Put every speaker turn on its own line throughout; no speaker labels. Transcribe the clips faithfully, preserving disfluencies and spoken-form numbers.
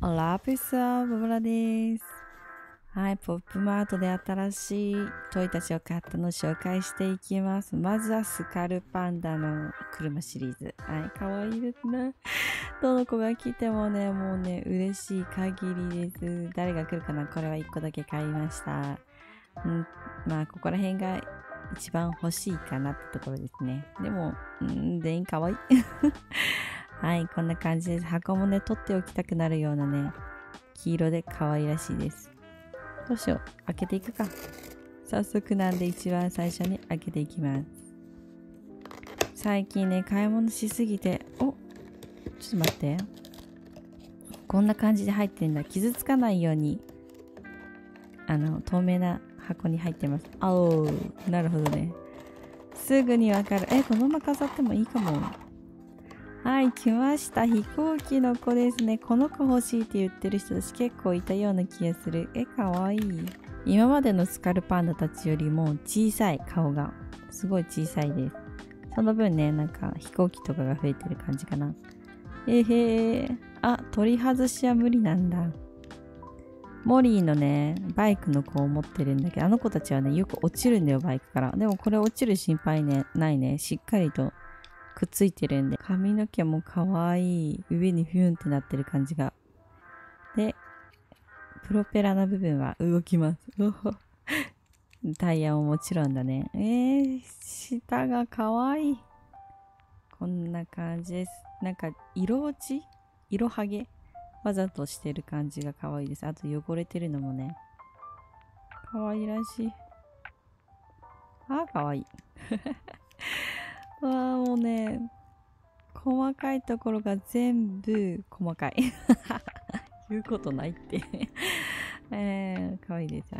オラピスアブブラです。はい、ポップマートで新しいトイたちを買ったのを紹介していきます。まずはスカルパンダの車シリーズ。はい、かわいいですね。どの子が来てもね、もうね、嬉しい限りです。誰が来るかな？これはいっこだけ買いました。うん、まあ、ここら辺が一番欲しいかなってところですね。でも、うん、全員かわいい。はい、こんな感じです。箱もね、取っておきたくなるようなね、黄色で可愛らしいです。どうしよう。開けていくか。早速なんで一番最初に開けていきます。最近ね、買い物しすぎて、お、ちょっと待って。こんな感じで入ってんだ。傷つかないように、あの、透明な箱に入ってます。あおー、なるほどね。すぐにわかる。え、このまま飾ってもいいかも。はい、来ました。飛行機の子ですね。この子欲しいって言ってる人たち結構いたような気がする。え、かわいい。今までのスカルパンダたちよりも小さい顔が。すごい小さいです。その分ね、なんか飛行機とかが増えてる感じかな。えへー。あ、取り外しは無理なんだ。モリーのね、バイクの子を持ってるんだけど、あの子たちはね、よく落ちるんだよ、バイクから。でもこれ落ちる心配ね、ないね。しっかりとくっついてるんで、髪の毛もかわいい。上にフューンってなってる感じが。で、プロペラの部分は動きます。タイヤももちろんだね。えー、下がかわいい。こんな感じです。なんか、色落ち色はげわざとしてる感じがかわいいです。あと汚れてるのもね、かわいらしい。あー、かわいい。わー、もうね、細かいところが全部細かい。言うことないって。えー、かわいいです。はい。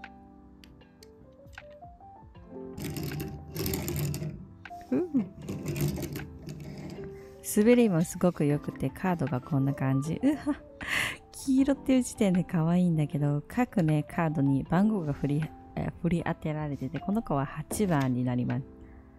滑りもすごく良くて、カードがこんな感じ。うわ、黄色っていう時点で可愛いんだけど、各ね、カードに番号が振り、え振り当てられてて、この子ははちばんになります。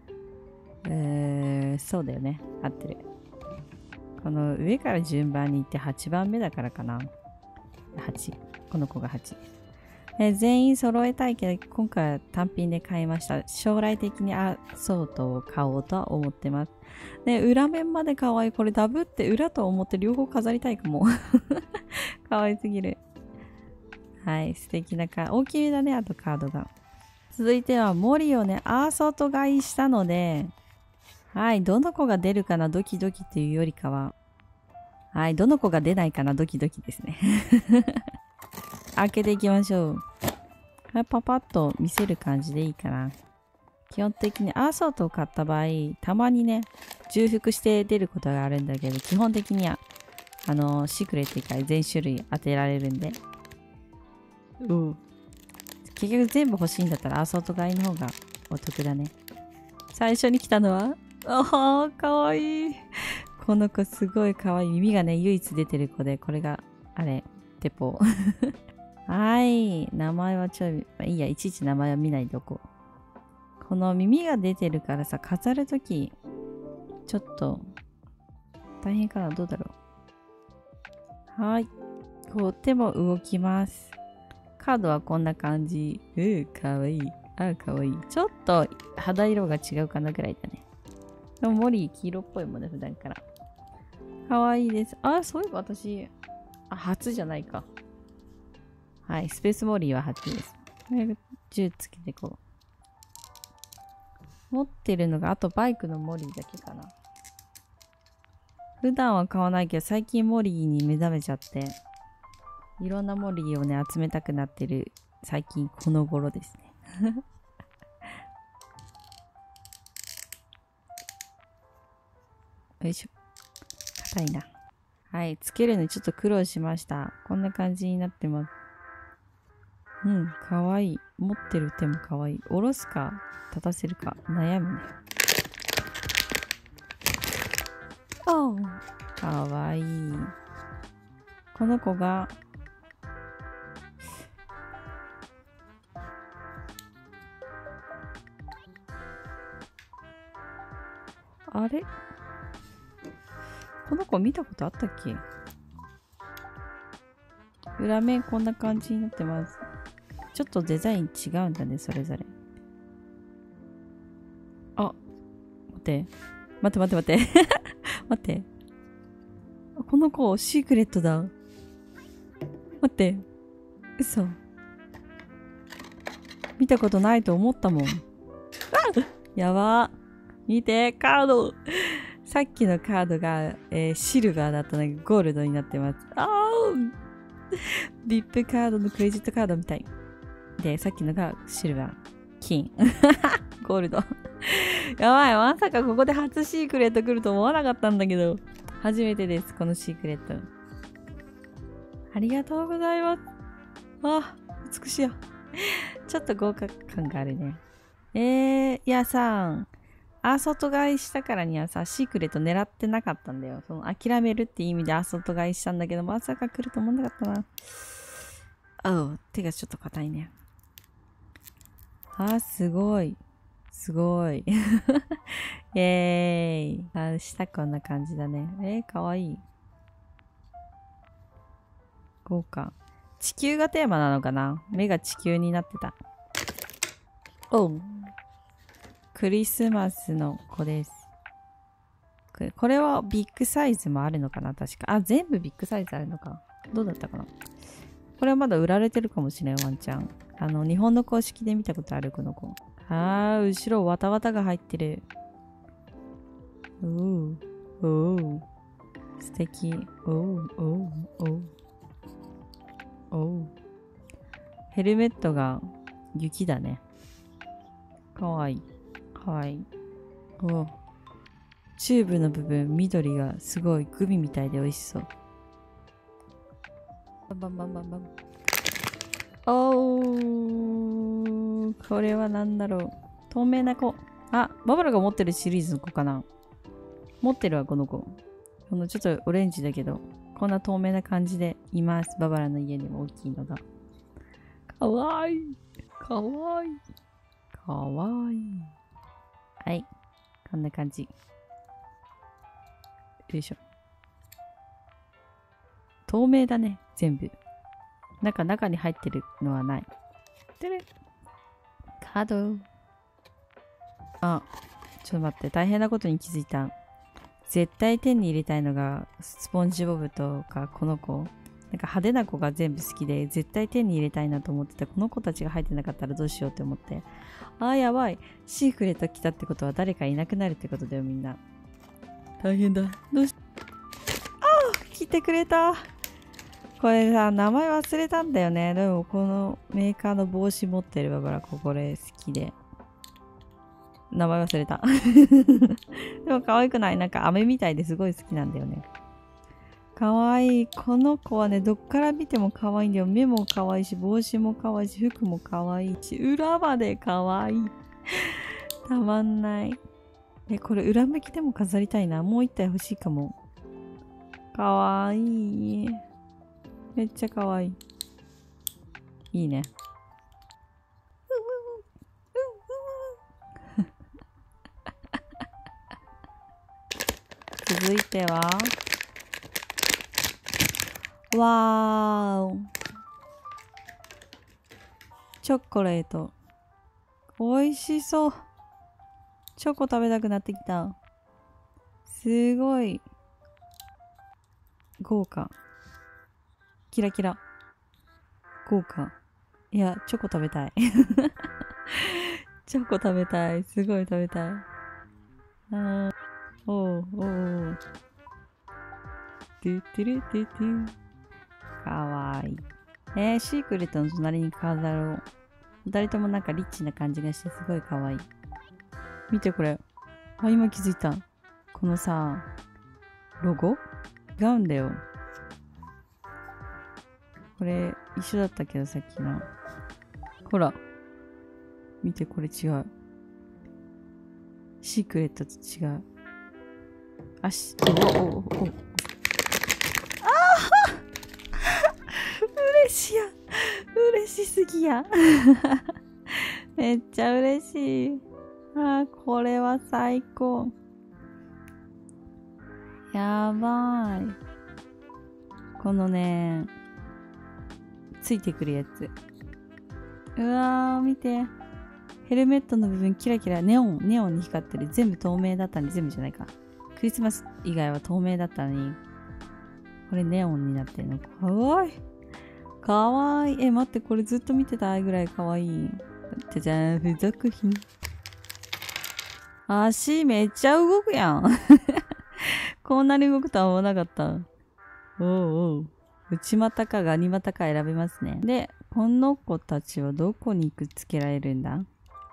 えー、そうだよね。合ってる。この上から順番に行ってはちばんめだからかな。はち。この子がはち。え全員揃えたいけど、今回は単品で買いました。将来的にアソートを買おうとは思ってます。ね、裏面まで可愛い。これダブって裏と思って両方飾りたいかも。可愛すぎる。はい、素敵なカード。大きめだね、あとカードが。続いては、モリをね、アーソート買いしたので、はい、どの子が出るかな、ドキドキっていうよりかは、はい、どの子が出ないかな、ドキドキですね。開けていきましょう。はい、パパッと見せる感じでいいかな。基本的にアーソートを買った場合、たまにね、重複して出ることがあるんだけど、基本的には、あのー、シークレット以外全種類当てられるんで。うん。結局全部欲しいんだったらアーソート買いの方がお得だね。最初に来たのは、ああ、かわいい。この子すごいかわいい。耳がね、唯一出てる子で、これが、あれ、テポ。はい。名前はちょい、まあ、いいや、いちいち名前は見ないでおこう。この耳が出てるからさ、飾るとき、ちょっと、大変かな？どうだろう。はい。こう、手も動きます。カードはこんな感じ。うー、かわいい。あー、かわいい。ちょっと肌色が違うかなぐらいだね。でも、モリー黄色っぽいもんね、普段から。かわいいです。あ、そういえば私、あ、初じゃないか。はい、スペースモリーは初です。じゅうつけてこう。持ってるのが、あとバイクのモリーだけかな。普段は買わないけど、最近モリーに目覚めちゃって、いろんなモリーをね、集めたくなってる、最近この頃ですね。よいしょ。硬いな。はい、つけるのにちょっと苦労しました。こんな感じになってます。うん、かわいい。持ってる手もかわいい。下ろすか、立たせるか、悩むね。おう、かわいい。この子が、あれこの子見たことあったっけ？ 裏面こんな感じになってます。ちょっとデザイン違うんだね、それぞれ。あ、待って。待って待って待って。待って。この子、シークレットだ。待って。嘘。見たことないと思ったもん。あやば。見て、カード。さっきのカードが、えー、シルバーだったのがゴールドになってます。あービップカードのクレジットカードみたい。で、さっきのがシルバー。金。ゴールド。やばい、まさかここで初シークレット来ると思わなかったんだけど。初めてです、このシークレット。ありがとうございます。あ、美しいや。ちょっと豪華感があるね。えー、いやさ、アーソット買いしたからにはさ、シークレット狙ってなかったんだよ。その諦めるって意味でアーソット買いしたんだけど、まさか来ると思わなかったな。あう、手がちょっと硬いね。あー、すごい。すごい。イェーイ。あ、下こんな感じだね。えー、かわいい。豪華。地球がテーマなのかな？目が地球になってた。おう。クリスマスの子です。これはビッグサイズもあるのかな確か。あ、全部ビッグサイズあるのか。どうだったかなこれはまだ売られてるかもしれん、ワンチャン。あの、日本の公式で見たことある、この子。あー、後ろ、わたわたが入ってる。おう、おう。素敵。おう、おう、おう。おう。ヘルメットが雪だね。かわいい。かわいい。おう。チューブの部分、緑がすごいグミみたいで美味しそう。バンバンバンバンバン。おー、これは何だろう。透明な子。あ、ババラが持ってるシリーズの子かな。持ってるわ、この子。このちょっとオレンジだけど、こんな透明な感じでいます。ババラの家にも大きいのが。かわいい。かわいい。かわいい。はい。こんな感じ。よいしょ。透明だね、全部。なんか中に入ってるのはない。てれ。カード。あ、ちょっと待って、大変なことに気づいた。絶対手に入れたいのが、スポンジボブとか、この子。なんか派手な子が全部好きで、絶対手に入れたいなと思ってた。この子たちが入ってなかったらどうしようって思って。あーやばい。シークレット来たってことは誰かいなくなるってことだよ、みんな。大変だ。どうし、あー来てくれた。これさ、名前忘れたんだよね。でも、このメーカーの帽子持ってるババラ、これ好きで。名前忘れた。でも可愛くない？なんか飴みたいですごい好きなんだよね。可愛い。この子はね、どっから見ても可愛いんだよ。目も可愛いし、帽子も可愛いし、服も可愛いし、裏まで可愛い。たまんない。え、これ裏向きでも飾りたいな。もう一体欲しいかも。可愛い。めっちゃ可愛い。いいね。続いては、わーお。チョコレート。美味しそう。チョコ食べたくなってきた。すごい。豪華。キラキラ。豪華。いや、チョコ食べたい。チョコ食べたい。すごい食べたい。あーおうおう。トゥトゥルトゥトゥ。かわいい。えー、シークレットの隣に飾ろう。二人ともなんかリッチな感じがしてすごいかわいい。見てこれ。あ、今気づいた。このさ、ロゴ違うんだよ。これ一緒だったけどさっきの。ほら。見てこれ違う。シークレットと違う。あし、おおおお。ああ嬉しいや。嬉しすぎや。めっちゃ嬉しい。あー、これは最高。やばい。このね、 ついてくるやつ。うわー、見て。ヘルメットの部分キラキラ、ネオン、ネオンに光ってる。全部透明だったのに、全部じゃないか。クリスマス以外は透明だったのに、これネオンになってるの。かわいい。かわいい。え、待って、これずっと見てたいぐらいかわいい。じゃじゃーん、付属品。足めっちゃ動くやん。こんなに動くとは思わなかった。おうおう。内股かガニ股か選べますね。で、この子たちはどこにくっつけられるんだ？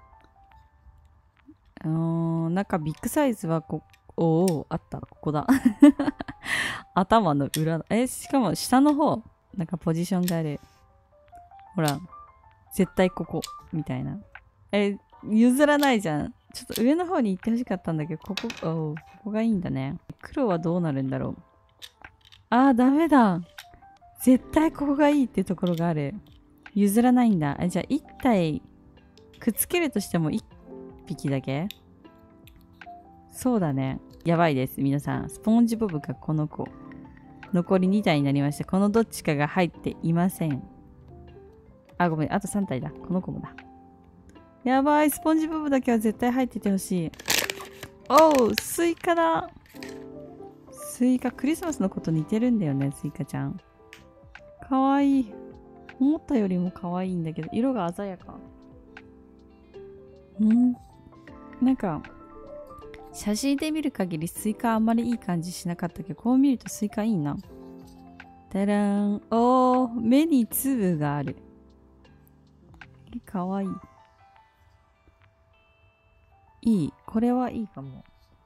うーん、なんかビッグサイズはこ、おお、あった。ここだ。頭の裏。え、しかも下の方。なんかポジションがある。ほら。絶対ここ。みたいな。え、譲らないじゃん。ちょっと上の方に行ってほしかったんだけど、ここ、おう、ここがいいんだね。黒はどうなるんだろう。あー、ダメだ。絶対ここがいいってところがある。譲らないんだ。あ、じゃあ一体、くっつけるとしても一匹だけ？そうだね。やばいです。皆さん。スポンジボブがこの子。残りに体になりました。このどっちかが入っていません。あ、ごめん。あとさん体だ。この子もだ。やばい。スポンジボブだけは絶対入っててほしい。おう、スイカだ。スイカ、クリスマスの子と似てるんだよね、スイカちゃん。かわいい。思ったよりもかわいいんだけど、色が鮮やか。ん？なんか、写真で見る限りスイカあんまりいい感じしなかったけど、こう見るとスイカいいな。たらーん。おー、目に粒がある。かわいい。いい。これはいいかも。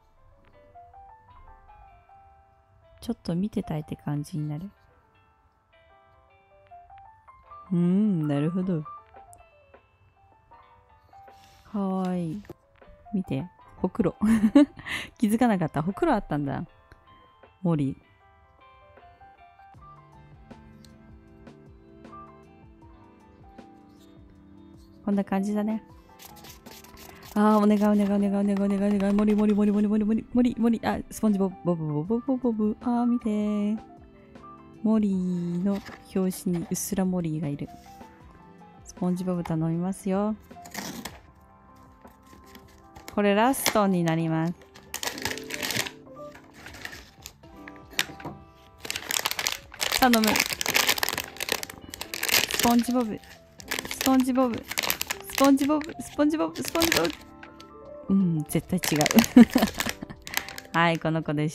ちょっと見てたいって感じになる。うーん、なるほど。かわいい。見て。ほくろ。気づかなかった。ほくろあったんだ。森。こんな感じだね。ああ、お願いお願いお願いお願いお願いお願い。森森森森森森森森。あ、スポンジボブボブボブボブボブ。ああ、見て。森の表紙にうっすら森がいる。スポンジボブ頼みますよ。これラストになります。頼む。スポンジボブ。スポンジボブ。スポンジボブ。スポンジボブ。スポンジボブ。うん、絶対違う。はい、この子でした。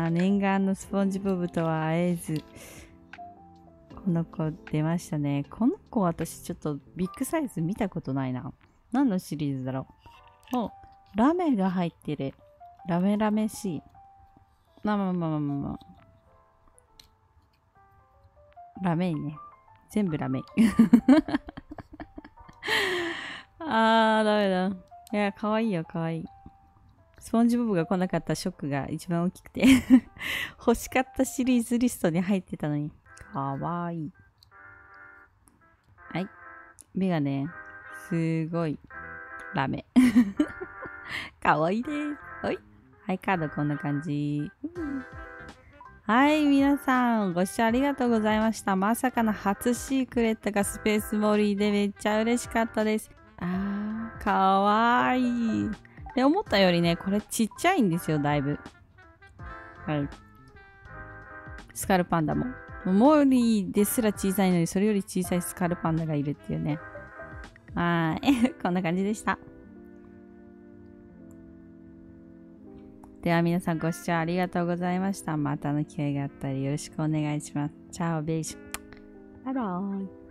念願のスポンジボブとは会えず。この子出ましたね。この子私ちょっとビッグサイズ見たことないな。何のシリーズだろう。お、ラメが入ってる。ラメラメしい。まあまあまあまあまあ。ラメイね。全部ラメイ。あー、ダメだ。いや、かわいいよ、かわいい。スポンジボブが来なかったショックが一番大きくて。欲しかったシリーズリストに入ってたのに。かわいい。はい。目がね、すごい、ラメ。かわいいです。はい。はい、カードこんな感じ。はい、皆さん、ご視聴ありがとうございました。まさかの初シークレットがスペースモリーでめっちゃ嬉しかったです。あー、かわいい。で、思ったよりね、これちっちゃいんですよ、だいぶ。はい。スカルパンダも。モーリーですら小さいのに、それより小さいスカルパンダがいるっていうね。はい。こんな感じでした。では皆さんご視聴ありがとうございました。またの機会があったらよろしくお願いします。チャオベイシュ。バイバーイ。